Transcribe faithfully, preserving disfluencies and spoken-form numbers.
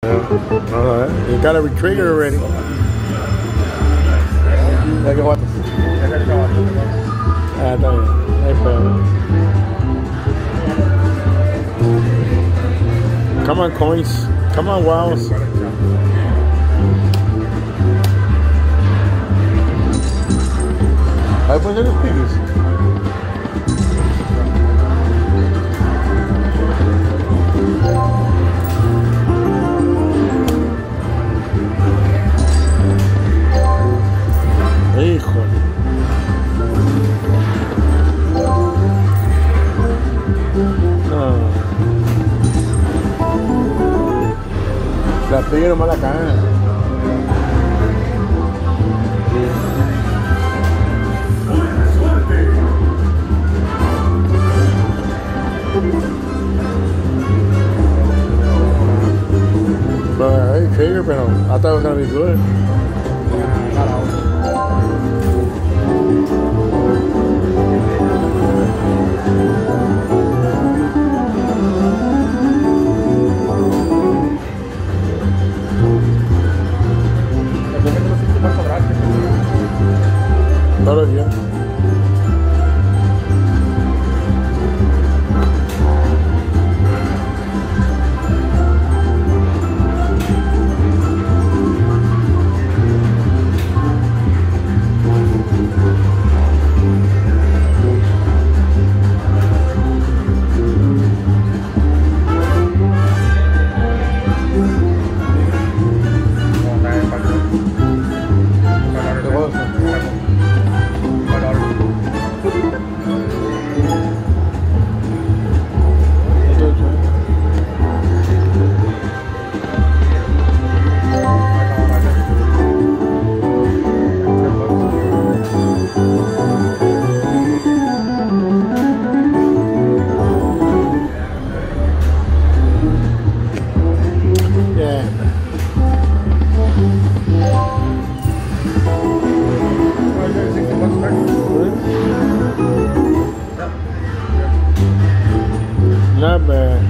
Alright, you got a retrigger already. Ah, está bien. Ahí puedo. Come on, coins. Come on, wows. Ahí ponen los piggies. Híjole. No. La piggy nomás la cagan. But hey, trigger, pero I thought it was gonna be good. Todos los días. Not bad.